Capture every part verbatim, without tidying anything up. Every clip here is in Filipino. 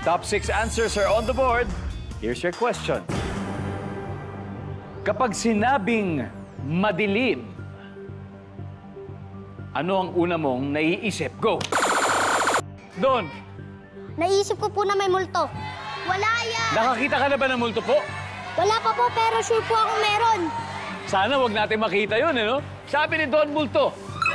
Top six answers are on the board. Here's your question. Kapag sinabing madilim, ano ang una mong naiisip? Go! Don! Naisip ko po na may multo. Wala yan! Nakakita ka na ba ng multo po? Wala pa po, pero sure po akong meron. Sana wag natin makita yun, eh, no? Sabi ni Don, multo.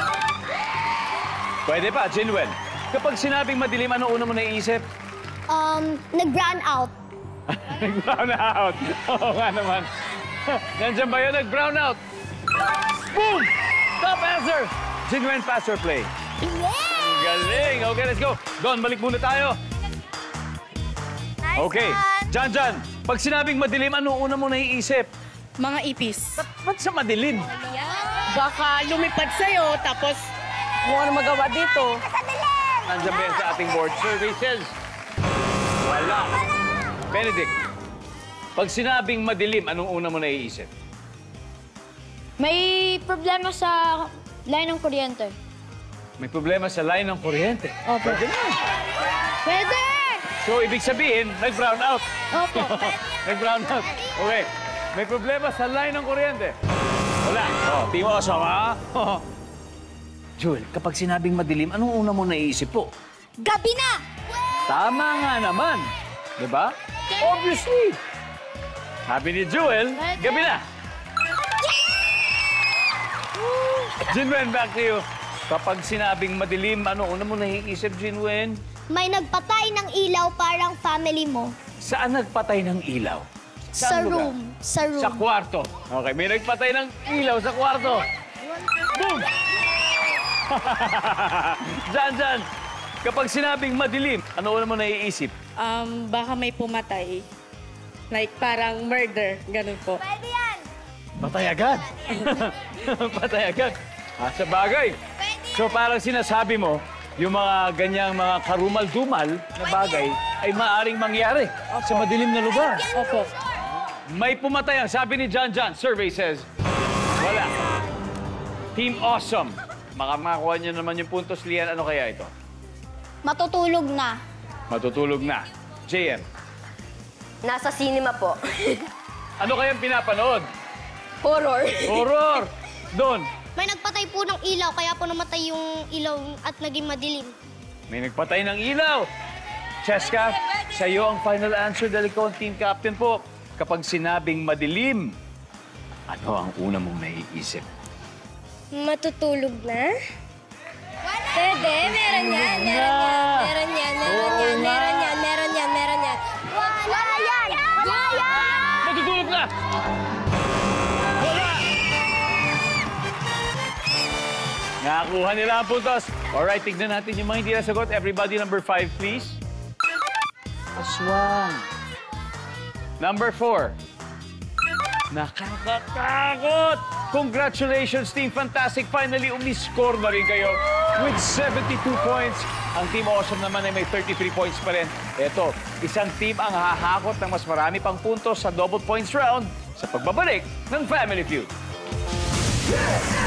Pwede pa, Jinwen. Kapag sinabing madilim, ano una mo naiisip? Um, nag-brown out. Nag-brown out. Oo nga naman. Nandiyan ba yun? Nag-brown out. Boom! Top answer! Jinwen, pass or play? Yeah! Galing! Okay, let's go. Don, balik muna tayo. Nice Okay. one. Jan, Jan, pag sinabing madilim, ano una mo naiisip? Mga ipis. Ba't sa madilim? Baka lumipad sa'yo, tapos kung ano magawa dito. Nandiyan ba yan sa ating board services? Wala. Benedict, pag sinabing madilim, anong una mo naiisip? May problema sa line ng kuryente. May problema sa line ng kuryente. Opo. Pwede na. Pwede! So, ibig sabihin, nag-brown out. Opo. Nag-brown out. Okay. May problema sa line ng kuryente. Wala. Oh, di mo asama. Jewel, kapag sinabing madilim, anong una mo naiisip po? Gabi na! Tama nga naman. Di ba? Obviously. Sabi ni Jewel, gabi na. Jinwen, back to you. Kapag sinabing madilim, ano una mo naiisip, Jinwen? May nagpatay ng ilaw parang family mo. Saan nagpatay ng ilaw? Sa Saan lugar? room. Sa room. Sa kwarto. Okay, may nagpatay ng ilaw sa kwarto. Boom! Jan, Jan, kapag sinabing madilim, ano una mo naiisip? Um, baka may pumatay. Like parang murder, ganun po. Pwede yan! Patay agad. Patay agad. Ah, sa bagay. So parang sinasabi mo, yung mga ganyang mga karumal-dumal na bagay ay maaaring mangyari sa madilim na lugar. Opo. May pumatay ang sabi ni John John. Survey says, wala. Team Awesome. Makamakuha niyo naman yung puntos, Lian. Ano kaya ito? Matutulog na. Matutulog na. J M. Nasa cinema po. Ano kayang pinapanood? Horror. Horror! Doon. May nagpatay po ng ilaw, kaya po namatay yung ilaw at naging madilim. May nagpatay ng ilaw. Cheska, sa iyo ang final answer dahil ikaw ang team captain po. Kapag sinabing madilim, ano ang una mong naiisip? Matutulog na? Pwede, meron yan, meron yan, meron yan, meron yan, meron yan, meron yan, meron yan. Wala yan! Wala yan! Matutulog na! Wala! Nakakuha nila ang puntos. Alright, tignan natin yung mga hindi nasagot. Everybody, number five, please. Aswang. Number four. Nakakatakot! Congratulations, Team Fantastic. Finally, umiscore na rin kayo with seventy-two points. Ang Team Awesome naman ay may thirty-three points pa rin. Ito, isang team ang hahakot ng mas marami pang puntos sa double points round sa pagbabalik ng Family Feud. Yes!